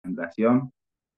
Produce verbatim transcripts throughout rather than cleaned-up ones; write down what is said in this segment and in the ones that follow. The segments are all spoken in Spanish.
presentación.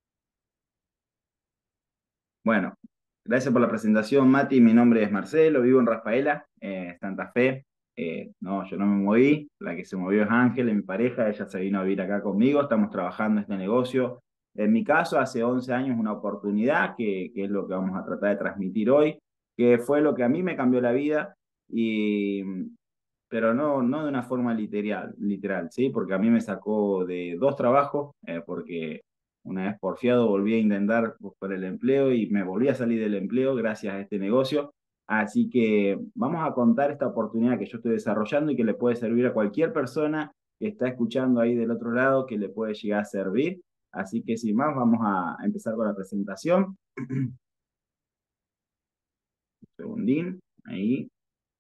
Bueno, gracias por la presentación, Mati. Mi nombre es Marcelo, vivo en Rafaela, eh, Santa Fe. Eh, no, yo no me moví, la que se movió es Ángel, mi pareja, ella se vino a vivir acá conmigo, estamos trabajando este negocio. En mi caso, hace once años, una oportunidad, que, que es lo que vamos a tratar de transmitir hoy, que fue lo que a mí me cambió la vida, y, pero no, no de una forma literal, literal, ¿sí? Porque a mí me sacó de dos trabajos, eh, porque una vez porfiado volví a intentar buscar el empleo y me volví a salir del empleo gracias a este negocio. Así que vamos a contar esta oportunidad que yo estoy desarrollando y que le puede servir a cualquier persona que está escuchando ahí del otro lado, que le puede llegar a servir. Así que sin más, vamos a empezar con la presentación. Un segundín, ahí,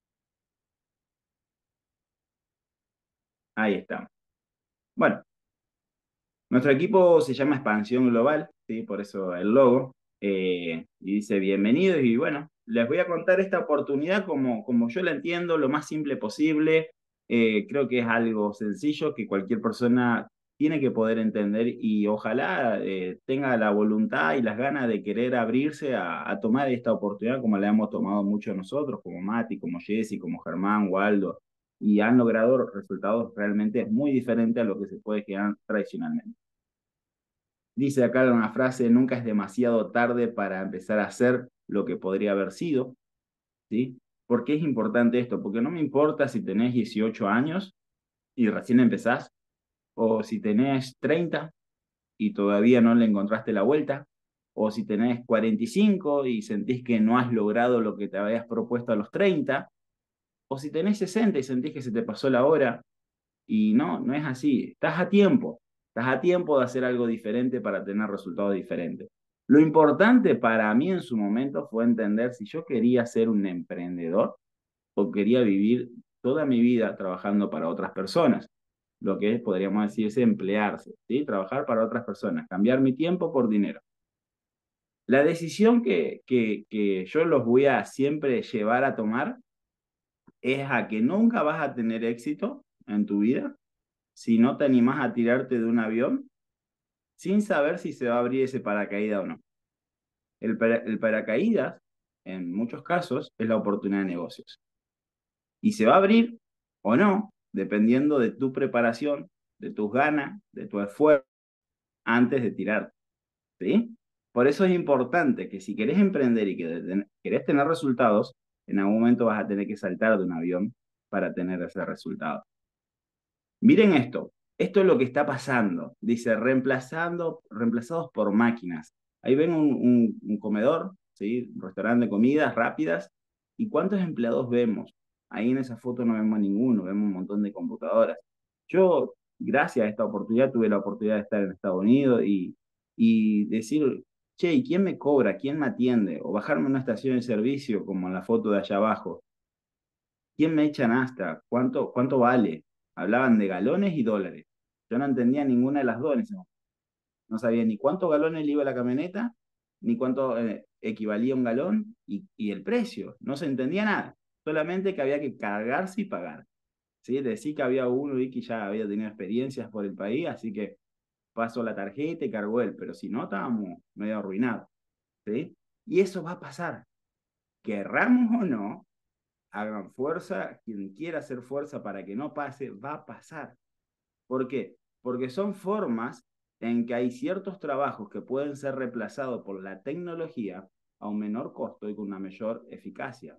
ahí estamos. Bueno, nuestro equipo se llama Expansión Global, ¿sí? Por eso el logo, eh, y dice bienvenidos y bueno, les voy a contar esta oportunidad como, como yo la entiendo, lo más simple posible. Eh, creo que es algo sencillo que cualquier persona tiene que poder entender y ojalá eh, tenga la voluntad y las ganas de querer abrirse a, a tomar esta oportunidad como la hemos tomado muchos nosotros, como Mati, como Jesse, como Germán, Waldo, y han logrado resultados realmente muy diferentes a lo que se puede generar tradicionalmente. Dice acá una frase, nunca es demasiado tarde para empezar a hacer lo que podría haber sido, ¿sí? ¿Por qué es importante esto? Porque no me importa si tenés dieciocho años y recién empezás, o si tenés treinta y todavía no le encontraste la vuelta, o si tenés cuarenta y cinco y sentís que no has logrado lo que te habías propuesto a los treinta, o si tenés sesenta y sentís que se te pasó la hora. Y no, no es así. Estás a tiempo. Estás a tiempo de hacer algo diferente para tener resultados diferentes. Lo importante para mí en su momento fue entender si yo quería ser un emprendedor o quería vivir toda mi vida trabajando para otras personas. Lo que podríamos decir es emplearse, ¿sí? Trabajar para otras personas, cambiar mi tiempo por dinero. La decisión que, que, que yo los voy a siempre llevar a tomar es a que nunca vas a tener éxito en tu vida si no te animás a tirarte de un avión sin saber si se va a abrir ese paracaídas o no. El, para, el paracaídas, en muchos casos, es la oportunidad de negocios. Y se va a abrir o no, dependiendo de tu preparación, de tus ganas, de tu esfuerzo, antes de tirar. ¿Sí? Por eso es importante que si querés emprender y que querés tener resultados, en algún momento vas a tener que saltar de un avión para tener ese resultado. Miren esto, esto es lo que está pasando. Dice, reemplazando, reemplazados por máquinas. Ahí ven un, un, un comedor, ¿sí? Un restaurante de comidas rápidas. ¿Y cuántos empleados vemos? Ahí en esa foto no vemos ninguno, vemos un montón de computadoras. Yo, gracias a esta oportunidad, tuve la oportunidad de estar en Estados Unidos y, y decir, che, ¿y quién me cobra? ¿Quién me atiende? O bajarme a una estación de servicio, como en la foto de allá abajo. ¿Quién me echa nafta? ¿Cuánto, cuánto vale? Hablaban de galones y dólares. Yo no entendía ninguna de las dos en ese momento. No sabía ni cuántos galones le iba la camioneta, ni cuánto eh, equivalía un galón y, y el precio. No se entendía nada. Solamente que había que cargarse y pagar. ¿Sí? Decí que había uno y que ya había tenido experiencias por el país, así que pasó la tarjeta y cargó él. Pero si no, estábamos medio arruinados. ¿Sí? Y eso va a pasar. Querramos o no, hagan fuerza, quien quiera hacer fuerza para que no pase, va a pasar. ¿Por qué? Porque son formas en que hay ciertos trabajos que pueden ser reemplazados por la tecnología a un menor costo y con una mayor eficacia.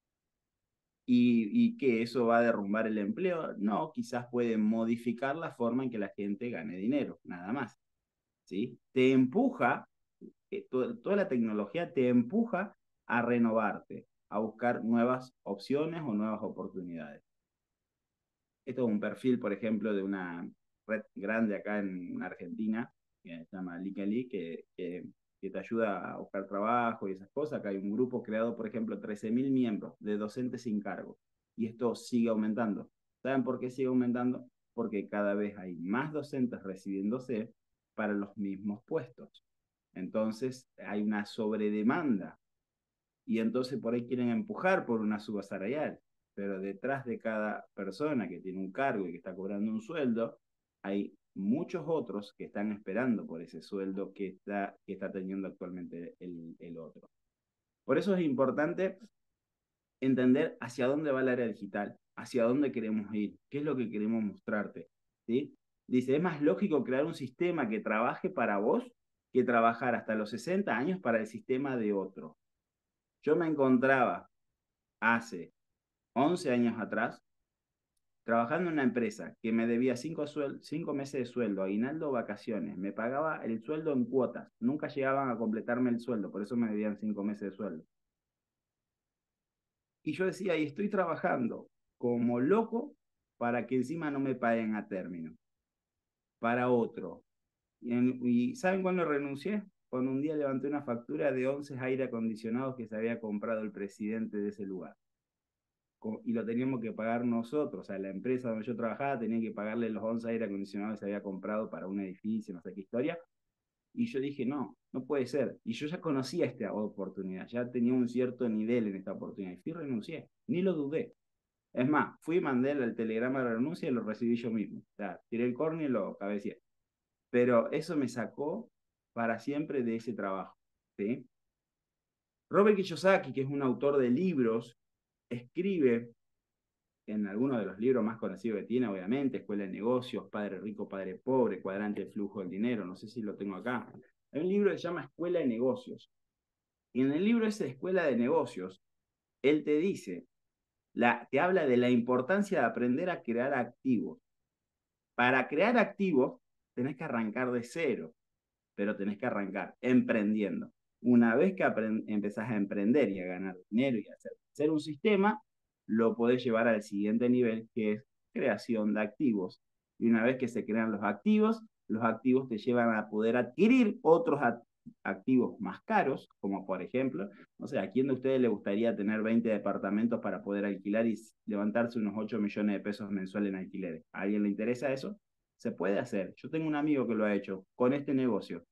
¿Y, y que eso va a derrumbar el empleo? No, quizás puede modificar la forma en que la gente gane dinero, nada más. ¿Sí? Te empuja, eh, to toda la tecnología te empuja a renovarte, a buscar nuevas opciones o nuevas oportunidades. Esto es un perfil, por ejemplo, de una red grande acá en Argentina, que se llama LinkedIn, que, que, que te ayuda a buscar trabajo y esas cosas. Acá hay un grupo creado, por ejemplo, trece mil miembros de docentes sin cargo. Y esto sigue aumentando. ¿Saben por qué sigue aumentando? Porque cada vez hay más docentes recibiéndose para los mismos puestos. Entonces hay una sobredemanda y entonces por ahí quieren empujar por una suba salarial, pero detrás de cada persona que tiene un cargo y que está cobrando un sueldo, hay muchos otros que están esperando por ese sueldo que está, que está teniendo actualmente el, el otro. Por eso es importante entender hacia dónde va el área digital, hacia dónde queremos ir, qué es lo que queremos mostrarte, ¿sí? Dice, es más lógico crear un sistema que trabaje para vos que trabajar hasta los sesenta años para el sistema de otro. Yo me encontraba hace once años atrás trabajando en una empresa que me debía cinco, cinco meses de sueldo, aguinaldo, vacaciones, me pagaba el sueldo en cuotas, nunca llegaban a completarme el sueldo, por eso me debían cinco meses de sueldo. Y yo decía, y estoy trabajando como loco para que encima no me paguen a término, para otro. Y, en, y ¿saben cuándo renuncié? Cuando un día levanté una factura de once aire acondicionados que se había comprado el presidente de ese lugar. Y lo teníamos que pagar nosotros, o sea, la empresa donde yo trabajaba tenía que pagarle los once aire acondicionados que se había comprado para un edificio, no sé qué historia. Y yo dije, no, no puede ser. Y yo ya conocía esta oportunidad, ya tenía un cierto nivel en esta oportunidad. Y fui y renuncié, ni lo dudé. Es más, fui y mandé el telegrama de renuncia y lo recibí yo mismo. O sea, tiré el corneo y lo cabeceé. Pero eso me sacó para siempre de ese trabajo, ¿sí? Robert Kiyosaki, que es un autor de libros, escribe en algunos de los libros más conocidos que tiene, obviamente, Escuela de Negocios, Padre Rico, Padre Pobre, Cuadrante del Flujo del Dinero, no sé si lo tengo acá. Hay un libro que se llama Escuela de Negocios. Y en el libro ese de Escuela de Negocios, él te dice, la, te habla de la importancia de aprender a crear activos. Para crear activos, tenés que arrancar de cero, pero tenés que arrancar emprendiendo. Una vez que empezás a emprender y a ganar dinero y a hacer, hacer un sistema, lo podés llevar al siguiente nivel, que es creación de activos. Y una vez que se crean los activos, los activos te llevan a poder adquirir otros activos más caros, como por ejemplo, no sé, ¿a quién de ustedes le gustaría tener veinte departamentos para poder alquilar y levantarse unos ocho millones de pesos mensuales en alquileres? ¿A alguien le interesa eso? Se puede hacer. Yo tengo un amigo que lo ha hecho con este negocio.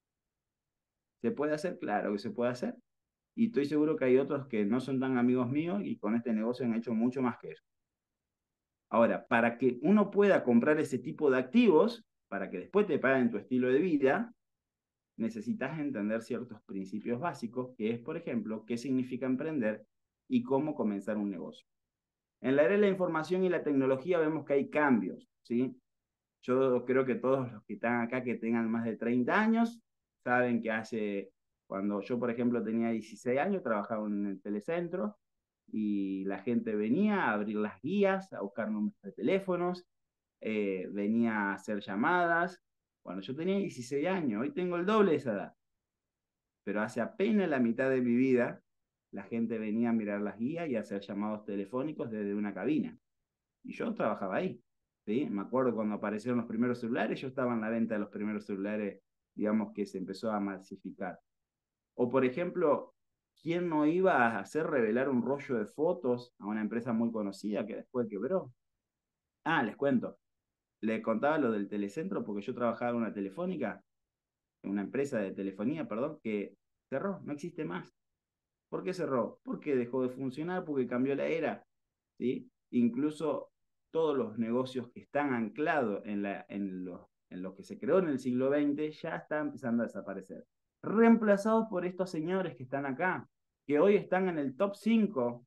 ¿Se puede hacer? Claro que se puede hacer. Y estoy seguro que hay otros que no son tan amigos míos y con este negocio han hecho mucho más que eso. Ahora, para que uno pueda comprar ese tipo de activos, para que después te paguen tu estilo de vida, necesitas entender ciertos principios básicos, que es, por ejemplo, qué significa emprender y cómo comenzar un negocio. En la era de la información y la tecnología vemos que hay cambios, ¿sí? Yo creo que todos los que están acá que tengan más de treinta años saben que hace, cuando yo por ejemplo tenía dieciséis años, trabajaba en el telecentro y la gente venía a abrir las guías, a buscar números de teléfonos, eh, venía a hacer llamadas. Cuando yo tenía dieciséis años, hoy tengo el doble de esa edad, pero hace apenas la mitad de mi vida, la gente venía a mirar las guías y a hacer llamados telefónicos desde una cabina. Y yo trabajaba ahí. ¿Sí? Me acuerdo cuando aparecieron los primeros celulares, yo estaba en la venta de los primeros celulares, digamos, que se empezó a masificar. O, por ejemplo, ¿quién no iba a hacer revelar un rollo de fotos a una empresa muy conocida que después quebró? Ah, les cuento. Les contaba lo del telecentro porque yo trabajaba en una telefónica, en una empresa de telefonía, perdón, que cerró, no existe más. ¿Por qué cerró? Porque dejó de funcionar, porque cambió la era, ¿sí? Incluso todos los negocios que están anclados en, la, en, lo, en lo que se creó en el siglo veinte ya están empezando a desaparecer. Reemplazados por estos señores que están acá, que hoy están en el top cinco.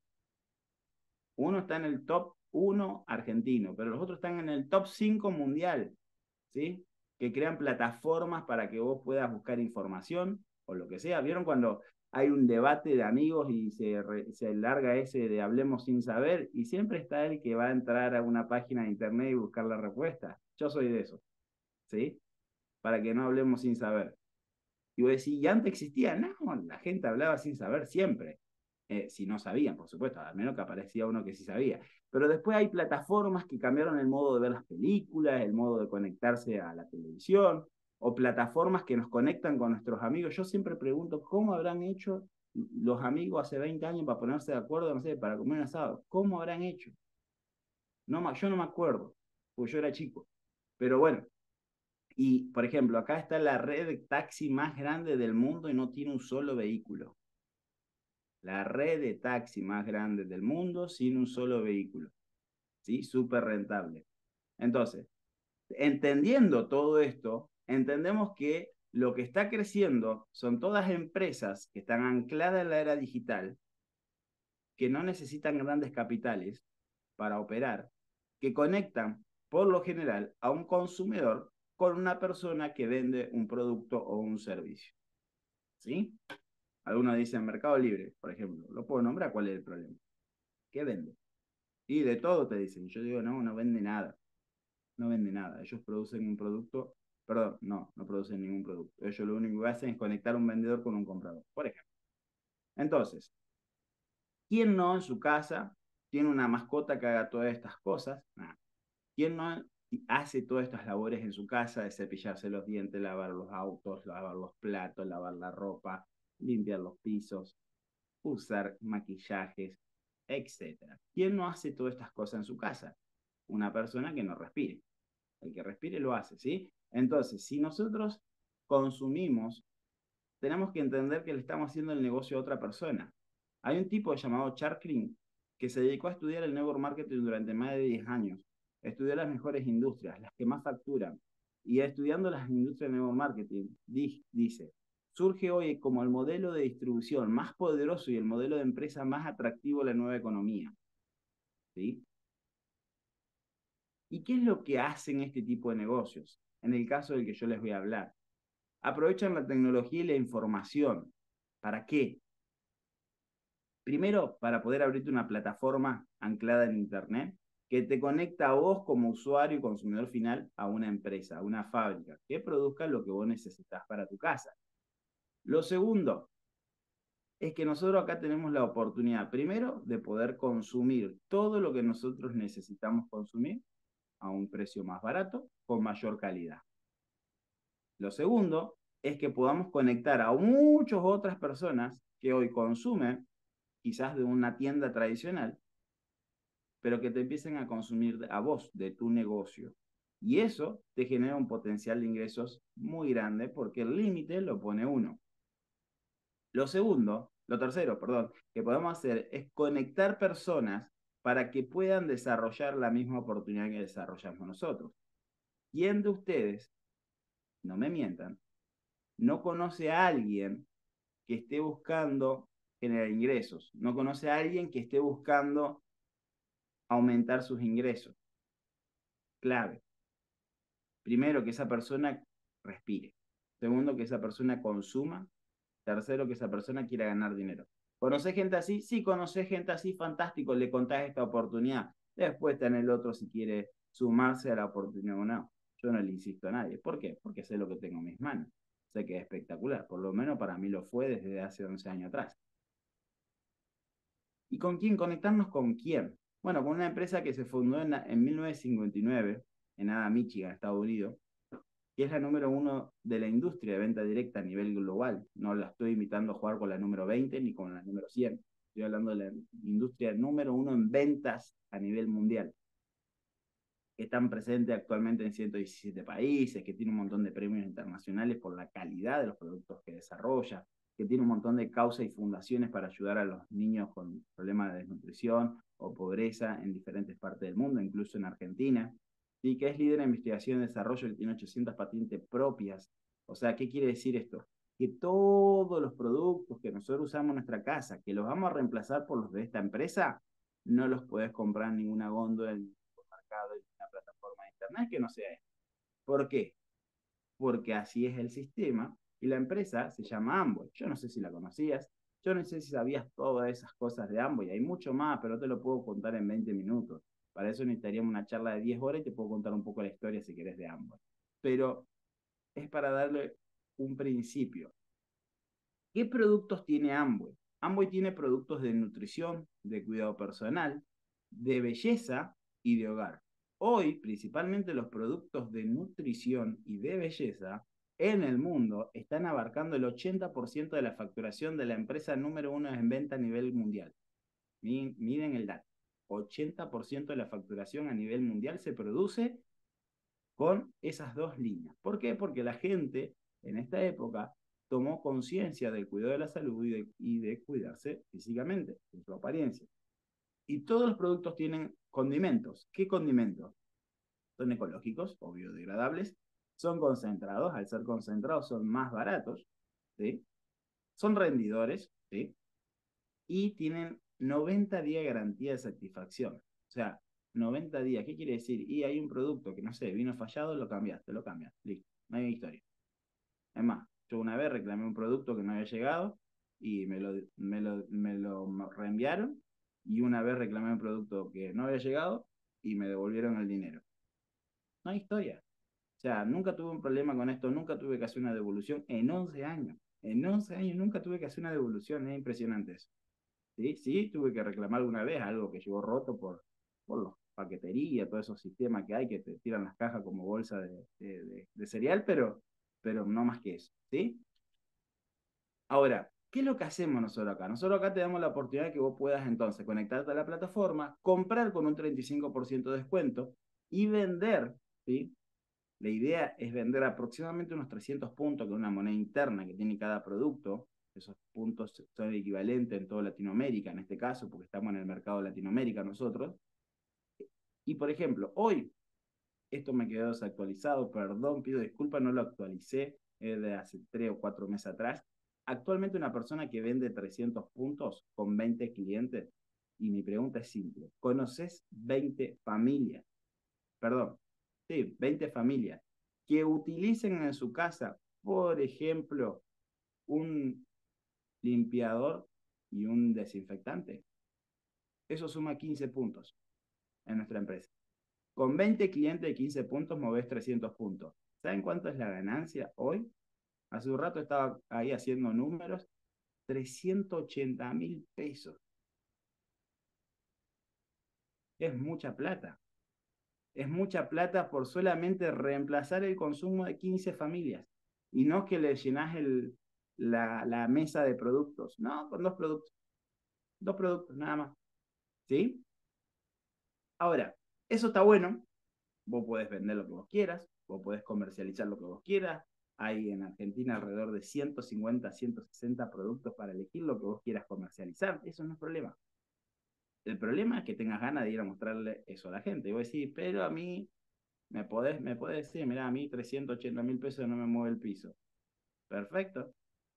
Uno está en el top uno argentino, pero los otros están en el top cinco mundial, ¿sí? Que crean plataformas para que vos puedas buscar información o lo que sea. ¿Vieron cuando hay un debate de amigos y se, re, se larga ese de hablemos sin saber? Y siempre está el que va a entrar a una página de internet y buscar la respuesta. Yo soy de eso, ¿sí? Para que no hablemos sin saber. Y vos decís, ¿y antes existía? No, la gente hablaba sin saber siempre. Eh, si no sabían, por supuesto, al menos que aparecía uno que sí sabía. Pero después hay plataformas que cambiaron el modo de ver las películas, el modo de conectarse a la televisión, o plataformas que nos conectan con nuestros amigos. Yo siempre pregunto, ¿cómo habrán hecho los amigos hace veinte años para ponerse de acuerdo, no sé, para comer un asado? ¿Cómo habrán hecho? No, yo no me acuerdo, porque yo era chico. Pero bueno, y por ejemplo, acá está la red de taxi más grande del mundo y no tiene un solo vehículo. La red de taxi más grande del mundo sin un solo vehículo. ¿Sí? Súper rentable. Entonces, Entendiendo todo esto, entendemos que lo que está creciendo son todas empresas que están ancladas en la era digital, que no necesitan grandes capitales para operar, que conectan por lo general a un consumidor con una persona que vende un producto o un servicio. ¿Sí? Algunos dicen Mercado Libre, por ejemplo. ¿Lo puedo nombrar? ¿Cuál es el problema? ¿Qué vende? Y de todo te dicen. Yo digo, no, no vende nada. No vende nada. Ellos producen un producto, perdón, no, no producen ningún producto. Ellos lo único que hacen es conectar un vendedor con un comprador, por ejemplo. Entonces, ¿quién no en su casa tiene una mascota que haga todas estas cosas? Nah. ¿Quién no hace todas estas labores en su casa de cepillarse los dientes, lavar los autos, lavar los platos, lavar la ropa, limpiar los pisos, usar maquillajes, etcétera? ¿Quién no hace todas estas cosas en su casa? Una persona que no respire. El que respire lo hace, ¿sí? Entonces, si nosotros consumimos, tenemos que entender que le estamos haciendo el negocio a otra persona. Hay un tipo llamado Charklin que se dedicó a estudiar el network marketing durante más de diez años. Estudió las mejores industrias, las que más facturan. Y estudiando las industrias de network marketing, dice, surge hoy como el modelo de distribución más poderoso y el modelo de empresa más atractivo de la nueva economía. ¿Sí? ¿Y qué es lo que hacen este tipo de negocios? En el caso del que yo les voy a hablar. Aprovechan la tecnología y la información. ¿Para qué? Primero, para poder abrirte una plataforma anclada en Internet que te conecta a vos como usuario y consumidor final a una empresa, a una fábrica, que produzca lo que vos necesitas para tu casa. Lo segundo es que nosotros acá tenemos la oportunidad, primero, de poder consumir todo lo que nosotros necesitamos consumir a un precio más barato, con mayor calidad. Lo segundo es que podamos conectar a muchas otras personas que hoy consumen quizás de una tienda tradicional, pero que te empiecen a consumir a vos, de tu negocio. Y eso te genera un potencial de ingresos muy grande porque el límite lo pone uno. Lo segundo, lo tercero, perdón, que podemos hacer es conectar personas para que puedan desarrollar la misma oportunidad que desarrollamos nosotros. ¿Quién de ustedes, no me mientan, no conoce a alguien que esté buscando generar ingresos? No conoce a alguien que esté buscando aumentar sus ingresos. Clave. Primero, que esa persona respire. Segundo, que esa persona consuma. Tercero, que esa persona quiera ganar dinero. ¿Conoces gente así? Sí, conoces gente así, fantástico, le contás esta oportunidad. Después está en el otro si quiere sumarse a la oportunidad o no. Yo no le insisto a nadie. ¿Por qué? Porque sé lo que tengo en mis manos. Sé que es espectacular. Por lo menos para mí lo fue desde hace once años atrás. ¿Y con quién conectarnos? ¿Con quién? Bueno, con una empresa que se fundó en, en mil novecientos cincuenta y nueve, en Ada, Michigan, Estados Unidos, que es la número uno de la industria de venta directa a nivel global. No la estoy invitando a jugar con la número veinte ni con la número cien. Estoy hablando de la industria número uno en ventas a nivel mundial. Que están presentes actualmente en ciento diecisiete países, que tiene un montón de premios internacionales por la calidad de los productos que desarrolla, que tiene un montón de causas y fundaciones para ayudar a los niños con problemas de desnutrición o pobreza en diferentes partes del mundo, incluso en Argentina, y que es líder en investigación y desarrollo, que tiene ochocientas patentes propias. O sea, ¿qué quiere decir esto? Que todos los productos que nosotros usamos en nuestra casa, que los vamos a reemplazar por los de esta empresa, no los puedes comprar en ninguna góndola, en ningún mercado, en una plataforma de internet que no sea esta. ¿Por qué? Porque así es el sistema y la empresa se llama Amway. Yo no sé si la conocías, yo no sé si sabías todas esas cosas de Amway, hay mucho más, pero te lo puedo contar en veinte minutos. Para eso necesitaríamos una charla de diez horas y te puedo contar un poco la historia si querés de Amway. Pero es para darle un principio. ¿Qué productos tiene Amway? Amway tiene productos de nutrición, de cuidado personal, de belleza y de hogar. Hoy, principalmente los productos de nutrición y de belleza en el mundo están abarcando el ochenta por ciento de la facturación de la empresa número uno en venta a nivel mundial. Miren el dato. ochenta por ciento de la facturación a nivel mundial se produce con esas dos líneas. ¿Por qué? Porque la gente en esta época tomó conciencia del cuidado de la salud y de, y de cuidarse físicamente, en su apariencia. Y todos los productos tienen condimentos. ¿Qué condimentos? son ecológicos o biodegradables, son concentrados, al ser concentrados son más baratos, ¿sí? Son rendidores, ¿sí? Y tienen noventa días de garantía de satisfacción. O sea, noventa días, ¿qué quiere decir? Y hay un producto que, no sé, vino fallado, lo cambiaste, lo cambias, listo, no hay historia. Es más, yo una vez reclamé un producto que no había llegado y me lo, me lo, me lo reenviaron, y una vez reclamé un producto que no había llegado y me devolvieron el dinero. No hay historia. O sea, nunca tuve un problema con esto, nunca tuve que hacer una devolución en once años. En once años nunca tuve que hacer una devolución, es impresionante eso. Sí, sí, tuve que reclamar alguna vez algo que llegó roto por, por los paquetería, todos esos sistemas que hay que te tiran las cajas como bolsa de, de, de, de cereal, pero, pero no más que eso, ¿sí? Ahora, ¿qué es lo que hacemos nosotros acá? Nosotros acá te damos la oportunidad de que vos puedas entonces conectarte a la plataforma, comprar con un treinta y cinco por ciento de descuento y vender, ¿sí? La idea es vender aproximadamente unos trescientos puntos, que es una moneda interna que tiene cada producto. Esos puntos son equivalentes en toda Latinoamérica, en este caso, porque estamos en el mercado de Latinoamérica nosotros. Y por ejemplo, hoy, esto me quedó desactualizado, perdón, pido disculpas, no lo actualicé, es de hace tres o cuatro meses atrás. Actualmente una persona que vende trescientos puntos con veinte clientes, y mi pregunta es simple, ¿conoces veinte familias? Perdón, sí, veinte familias que utilicen en su casa, por ejemplo, un limpiador y un desinfectante? Eso suma quince puntos en nuestra empresa. Con veinte clientes de quince puntos, movés trescientos puntos. ¿Saben cuánto es la ganancia hoy? Hace un rato estaba ahí haciendo números, trescientos ochenta mil pesos. Es mucha plata. Es mucha plata por solamente reemplazar el consumo de quince familias. Y no que le llenas el, la, la mesa de productos. No, con dos productos. Dos productos, nada más. ¿Sí? Ahora, eso está bueno. Vos podés vender lo que vos quieras. Vos podés comercializar lo que vos quieras. Hay en Argentina alrededor de ciento cincuenta, ciento sesenta productos para elegir lo que vos quieras comercializar. Eso no es problema. El problema es que tengas ganas de ir a mostrarle eso a la gente. Y vos decís, pero a mí me podés, me podés decir, mira, a mí trescientos ochenta mil pesos no me mueve el piso. Perfecto.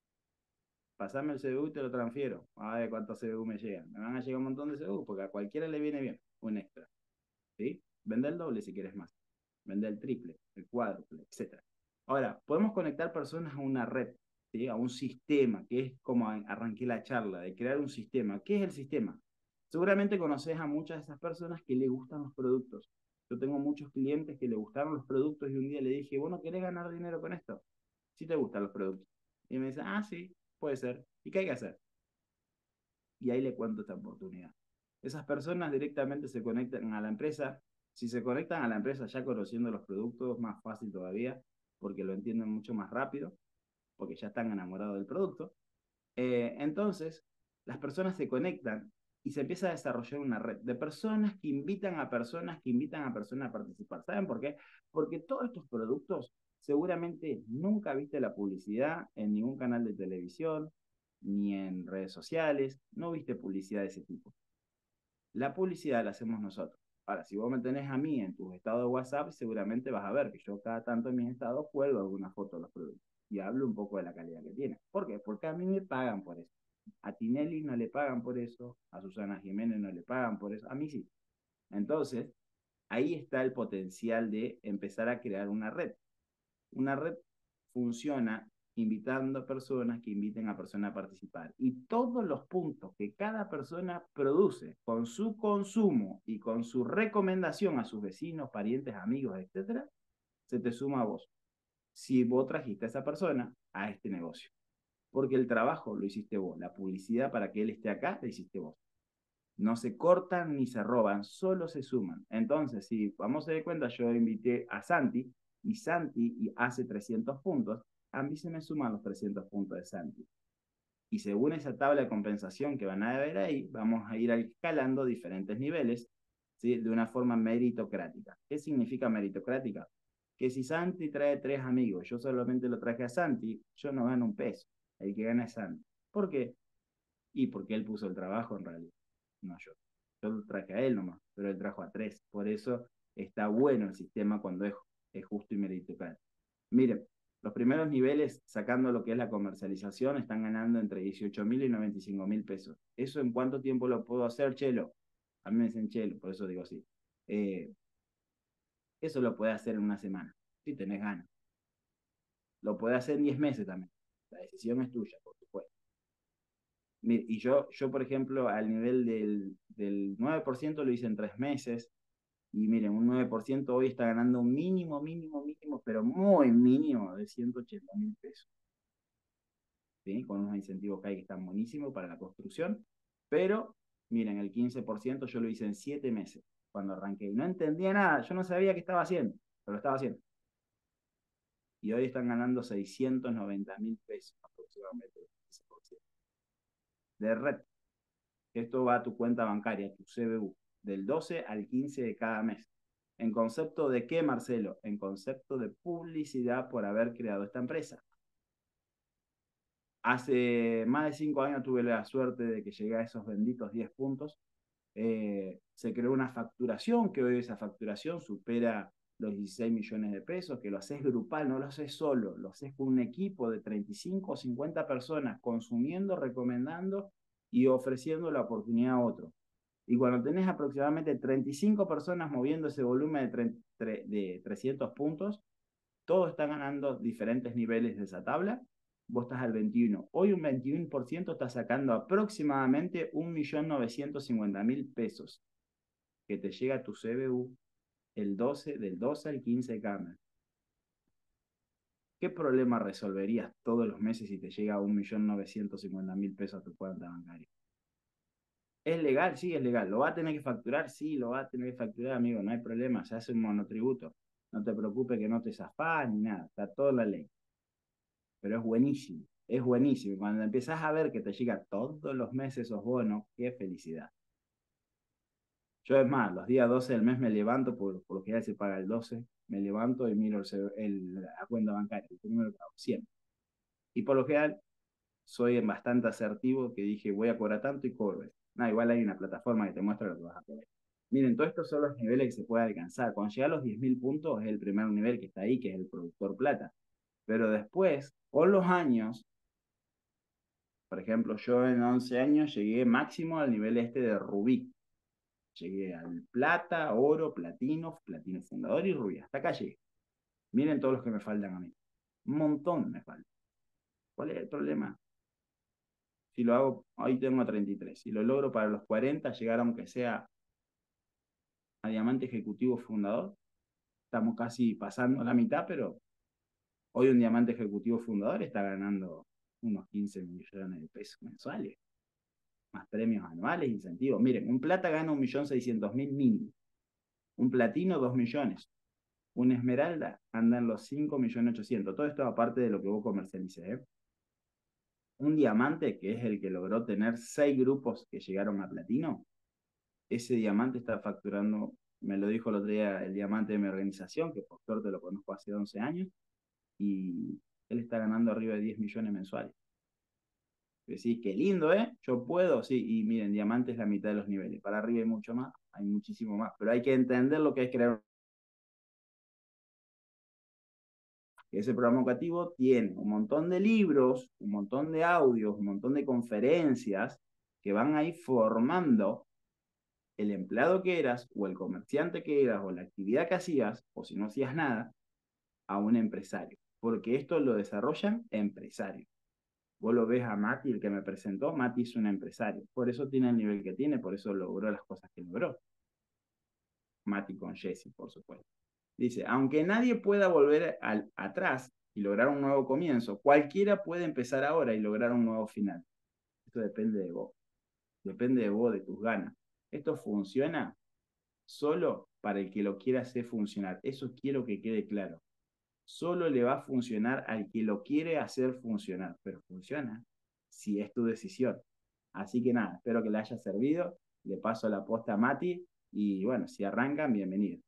Pasame el C B U y te lo transfiero. A ver cuántos C B U me llegan. Me van a llegar un montón de C B U porque a cualquiera le viene bien un extra. ¿Sí? Vende el doble si quieres más. Vende el triple, el cuádruple, etcétera. Ahora, podemos conectar personas a una red, ¿sí? A un sistema, que es como arranqué la charla, de crear un sistema. ¿Qué es el sistema? Seguramente conoces a muchas de esas personas que le gustan los productos. Yo tengo muchos clientes que le gustaron los productos y un día le dije, ¿vos no querés ganar dinero con esto? Sí te gustan los productos. Y me dice, ah, sí, puede ser. ¿Y qué hay que hacer? Y ahí le cuento esta oportunidad. Esas personas directamente se conectan a la empresa. Si se conectan a la empresa ya conociendo los productos, más fácil todavía, porque lo entienden mucho más rápido, porque ya están enamorados del producto. Eh, entonces, las personas se conectan y se empieza a desarrollar una red de personas que invitan a personas que invitan a personas a participar. ¿Saben por qué? Porque todos estos productos seguramente nunca viste la publicidad en ningún canal de televisión ni en redes sociales, no viste publicidad de ese tipo. La publicidad la hacemos nosotros. Ahora, si vos me tenés a mí en tus estados de WhatsApp, seguramente vas a ver que yo cada tanto en mis estados cuelgo alguna foto de los productos y hablo un poco de la calidad que tiene. ¿Por qué? Porque a mí me pagan por eso. A Tinelli no le pagan por eso, a Susana Jiménez no le pagan por eso, a mí sí. Entonces, ahí está el potencial de empezar a crear una red. Una red funciona invitando a personas que inviten a personas a participar. Y todos los puntos que cada persona produce con su consumo y con su recomendación a sus vecinos, parientes, amigos, etcétera, se te suma a vos. Si vos trajiste a esa persona a este negocio. Porque el trabajo lo hiciste vos. La publicidad para que él esté acá la hiciste vos. No se cortan ni se roban, solo se suman. Entonces, si vamos a dar cuenta, yo invité a Santi y Santi hace trescientos puntos, a mí se me suman los trescientos puntos de Santi. Y según esa tabla de compensación que van a ver ahí, vamos a ir escalando diferentes niveles, ¿sí? De una forma meritocrática. ¿Qué significa meritocrática? Que si Santi trae tres amigos, yo solamente lo traje a Santi, yo no gano un peso. El que gana es Santi. ¿Por qué? Y porque él puso el trabajo en realidad, no yo. Yo lo traje a él nomás, pero él trajo a tres. Por eso está bueno el sistema cuando es, es justo y meritocrático. Miren, los primeros niveles, sacando lo que es la comercialización, están ganando entre dieciocho mil y noventa y cinco mil pesos. ¿Eso en cuánto tiempo lo puedo hacer, Chelo? A mí me dicen Chelo, por eso digo así. Eh, eso lo puede hacer en una semana, si tenés ganas. Lo puede hacer en diez meses también. La decisión es tuya, por supuesto. Y yo, yo por ejemplo, al nivel del, del nueve por ciento lo hice en tres meses. Y miren, un nueve por ciento hoy está ganando un mínimo, mínimo, mínimo, pero muy mínimo de ciento ochenta mil pesos. ¿Sí? Con unos incentivos que hay que están buenísimos para la construcción. Pero, miren, el quince por ciento yo lo hice en siete meses cuando arranqué. Y no entendía nada, yo no sabía qué estaba haciendo, pero lo estaba haciendo. Y hoy están ganando seiscientos noventa mil pesos aproximadamente. De red. Esto va a tu cuenta bancaria, tu C B U, del doce al quince de cada mes. ¿En concepto de qué, Marcelo? En concepto de publicidad por haber creado esta empresa. Hace más de cinco años tuve la suerte de que llegué a esos benditos diez puntos. Eh, se creó una facturación, que hoy esa facturación supera los dieciséis millones de pesos, que lo haces grupal, no lo haces solo, lo haces con un equipo de treinta y cinco o cincuenta personas consumiendo, recomendando y ofreciendo la oportunidad a otro. Y cuando tenés aproximadamente treinta y cinco personas moviendo ese volumen de, de trescientos puntos, todos están ganando diferentes niveles de esa tabla. Vos estás al veintiuno. Hoy un veintiuno por ciento está sacando aproximadamente un millón novecientos cincuenta mil pesos que te llega a tu C B U el doce, del doce al quince de cada mes. ¿Qué problema resolverías todos los meses si te llega un millón novecientos cincuenta mil pesos a tu cuenta bancaria? ¿Es legal? Sí, es legal. ¿Lo va a tener que facturar? Sí, lo va a tener que facturar, amigo. No hay problema. Se hace un monotributo. No te preocupes que no te zafás ni nada. Está toda la ley. Pero es buenísimo. Es buenísimo. Cuando empiezas a ver que te llega todos los meses esos bonos, qué felicidad. Yo, es más, los días doce del mes me levanto, por, por lo que ya se paga el doce, me levanto y miro el, el, la cuenta bancaria, el número que hago, siempre. Y por lo general, soy bastante asertivo que dije, voy a cobrar tanto y cobro. No, igual hay una plataforma que te muestra lo que vas a cobrar. Miren, todos estos son los niveles que se puede alcanzar. Cuando llega a los diez mil puntos es el primer nivel que está ahí, que es el productor plata. Pero después, con los años, por ejemplo, yo en once años llegué máximo al nivel este de rubí. Llegué al plata, oro, platino, platino fundador y rubí. Hasta acá llegué. Miren todos los que me faltan a mí. Un montón me faltan. ¿Cuál es el problema? Si lo hago, hoy tengo treinta y tres. Si lo logro para los cuarenta, llegar aunque sea a diamante ejecutivo fundador, estamos casi pasando la mitad, pero hoy un diamante ejecutivo fundador está ganando unos quince millones de pesos mensuales, más premios anuales, incentivos. Miren, un plata gana un millón seiscientos mil mínimo, un platino dos millones, un esmeralda anda en los cinco millones ochocientos. Todo esto aparte de lo que vos comercialices. ¿eh? Un diamante, que es el que logró tener seis grupos que llegaron a platino, ese diamante está facturando, me lo dijo el otro día el diamante de mi organización, que por suerte lo conozco hace once años, y él está ganando arriba de diez millones mensuales. Decís, qué lindo, ¿eh? Yo puedo, sí, y miren, diamante es la mitad de los niveles, para arriba hay mucho más, hay muchísimo más, pero hay que entender lo que es crear. Ese programa educativo tiene un montón de libros, un montón de audios, un montón de conferencias que van a ir formando el empleado que eras, o el comerciante que eras, o la actividad que hacías, o si no hacías nada, a un empresario. Porque esto lo desarrollan empresarios. Vos lo ves a Mati, el que me presentó, Mati es un empresario. Por eso tiene el nivel que tiene, por eso logró las cosas que logró. Mati con Jesse, por supuesto. Dice, aunque nadie pueda volver al, atrás y lograr un nuevo comienzo, cualquiera puede empezar ahora y lograr un nuevo final. Esto depende de vos. Depende de vos, de tus ganas. Esto funciona solo para el que lo quiera hacer funcionar. Eso quiero que quede claro. Solo le va a funcionar al que lo quiere hacer funcionar, pero funciona si es tu decisión. Así que nada, espero que le haya servido. Le paso la posta a Mati y bueno, si arrancan, bienvenido.